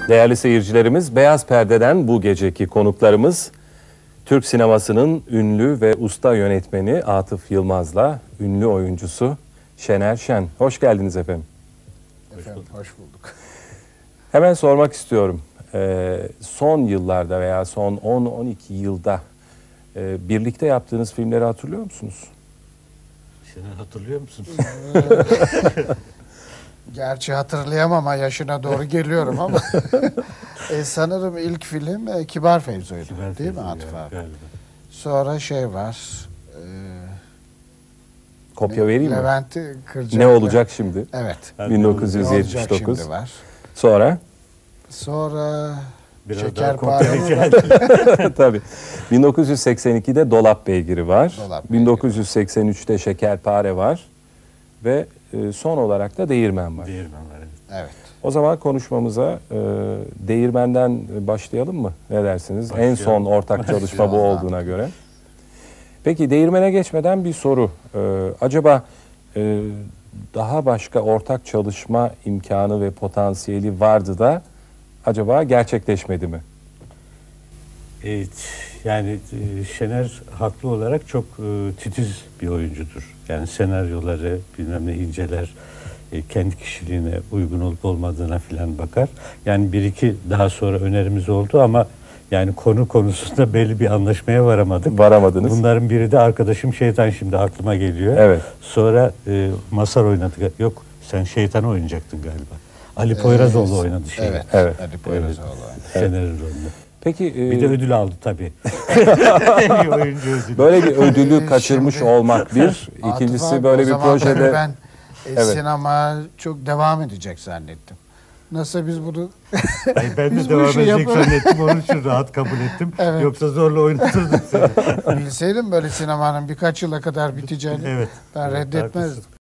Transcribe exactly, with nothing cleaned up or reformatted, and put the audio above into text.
Değerli seyircilerimiz, Beyaz Perde'den bu geceki konuklarımız Türk sinemasının ünlü ve usta yönetmeni Atıf Yılmaz'la ünlü oyuncusu Şener Şen. Hoş geldiniz efendim. Efendim, hoş bulduk. Hemen sormak istiyorum. Ee, son yıllarda veya son on on iki yılda e, birlikte yaptığınız filmleri hatırlıyor musunuz? Şener, hatırlıyor musun? Gerçi hatırlayamam ama yaşına doğru geliyorum ama e, sanırım ilk film e, Kibar Fevzo'ydu. Kibar Değil mi Fevzo Atıf ya, abi? galiba. Sonra şey var. E, Kopya vereyim mi? Levent Kırca. Ne olacak şimdi? Evet. bin dokuz yüz Ne yetmiş olacak dokuz. şimdi var. Sonra? Sonra Biraz daha Şekerpare kopya var. geldi. Tabii. bin dokuz yüz seksen ikide Dolap Beygiri var. Dolap Beygiri bin dokuz yüz seksen üçte Şekerpare var. Ve e, son olarak da Değirmen var. Değirmen var, evet. Evet. O zaman konuşmamıza e, Değirmen'den başlayalım mı? Ne dersiniz? Başlayalım. En son ortak çalışma bu Başlayalım. olduğuna göre. Peki Değirmen'e geçmeden bir soru. E, acaba e, daha başka ortak çalışma imkanı ve potansiyeli vardı da acaba gerçekleşmedi mi? Evet, yani e, Şener haklı olarak çok e, titiz bir oyuncudur. Yani senaryoları, bilmem ne inceler, e, kendi kişiliğine uygun olup olmadığına filan bakar. Yani bir iki daha sonra önerimiz oldu ama yani konu konusunda belli bir anlaşmaya varamadık. Varamadınız. Bunların biri de arkadaşım Şeytan, şimdi aklıma geliyor. Evet. Sonra e, Masar oynadık. Yok, sen Şeytan'ı oynayacaktın galiba. Ali Poyrazoğlu Evet. oynadı şeyi. Evet. Evet. Ali Poyrazoğlu oynadı. Şener'in rolünü. Peki e, Bir de ödül aldı tabii. En iyi oyuncu ödülü. böyle bir ödülü Ee, kaçırmış şimdi- olmak bir. Atıf İkincisi abi, böyle o bir zamanları projede... ben e, Evet. sinema çok devam edecek zannettim. Nasıl biz bunu Ay, ben de Biz bu devam işi edecek yaparız. zannettim. Onun için rahat kabul ettim. Evet. Yoksa zorla oynatırdım seni. bilseydim böyle sinemanın birkaç yıla kadar biteceğini Evet. ben Evet, reddetmezdim. haklısın.